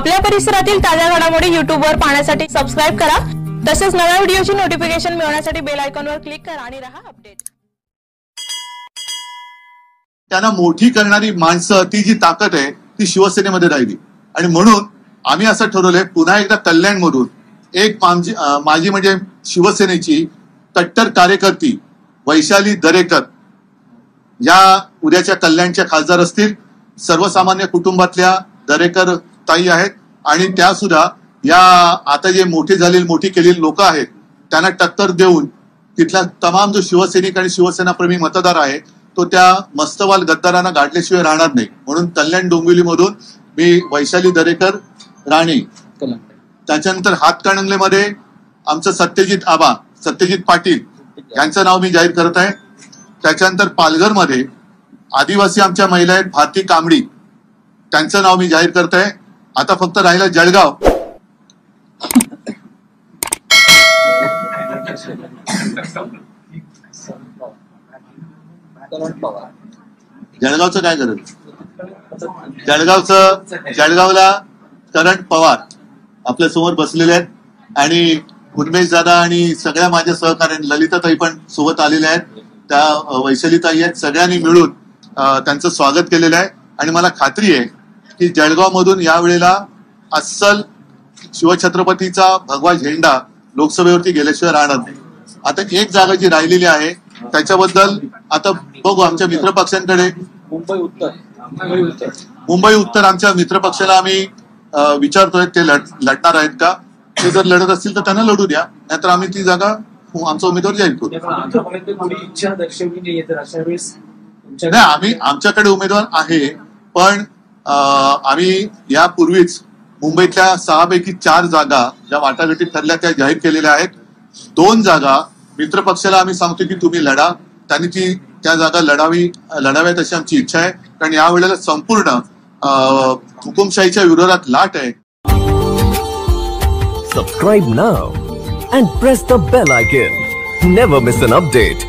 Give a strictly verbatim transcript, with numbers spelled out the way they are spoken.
आपल्या परिसरातील ताज्या घडामोडी युट्यूबवर पाहण्यासाठी सबस्क्राइब करा। तसेच नव्या व्हिडिओची नोटिफिकेशन मिळवण्यासाठी बेल आयकॉनवर क्लिक करा आणि रहा अपडेट। त्यांना मोठी करणारी माणसं ती जी ताकद आहे ती शिवसेनेमध्ये राहिली आणि म्हणून आम्ही असं ठरवलंय पुन्हा एकदा कल्याणमधून एक माजी माझी म्हणजे शिवसेनेची कट्टर कार्यकर्ती वैशाली दरेकर या उद्याच्या कल्याणच्या खासदार असतील। सर्वसामान्य कुटुंबातल्या दरेकर ताई आहेत आणि त्या सुद्धा या आता जे मोठी झालेली मोठी केलेली लोक आहेत त्यांना टक्कर देऊन तिथला तमाम जो शिवसैनिक आणि शिवसेना प्रेमी मतदार आहे तो त्या मस्तवाल गद्दारांना गाठल्याशिवाय राहणार नाही। म्हणून कल्याण डोंबिवली मधून मी वैशाली दरेकर राणे, त्याच्यानंतर हातकणंगलेमध्ये आमचं सत्यजित आबा सत्यजित पाटील यांचं नाव मी जाहीर करत आहे। त्याच्यानंतर पालघरमध्ये आदिवासी आमच्या महिला आहेत भारती कांबडी, त्यांचं नाव मी जाहीर करत आहे। आता फक्त राहिलं जळगाव। जळगावचं काय करत जळगावचं जळगावला करण पवार आपल्या समोर बसलेले आहेत आणि उन्मेश दादा आणि सगळ्या माझ्या सहकार्याने ललिताताई पण सोबत आलेल्या आहेत, त्या वैशालीताई आहेत। सगळ्यांनी मिळून त्यांचं स्वागत केलेलं आहे आणि मला खात्री आहे की जळगाव मधून यावेळेला अस्सल शिवछत्रपतीचा भगवा झेंडा लोकसभेवरती गेल्याशिवाय राहणार नाही। आता एक जागा जी राहिलेली आहे त्याच्याबद्दल आता बघू आमच्या मित्रपक्षांकडे मुंबई उत्तर मुंबई उत्तर आमच्या मित्रपक्षाला आम्ही विचारतोय ते लढणार आहेत का। ते जर लढत असतील तर त्यांना लढू द्या, नाहीतर आम्ही ती जागा आमचा उमेदवार जाहीर करू। नाही, आम्ही आमच्याकडे उमेदवार आहे पण आम्ही यापूर्वीच मुंबईतल्या सहापैकी चार जागा ज्या वाटाघाटी ठरल्या त्या जाहीर केलेल्या आहेत। दोन जागा मित्रपक्षाला आम्ही सांगतो की तुम्ही लढा, त्यांनी ती त्या जागा लढावी लढाव्यात अशी आमची इच्छा आहे, कारण यावेळेला संपूर्ण हुकुमशाहीच्या विरोधात लाट आहे। Subscribe now and press the bell icon. Never miss an update.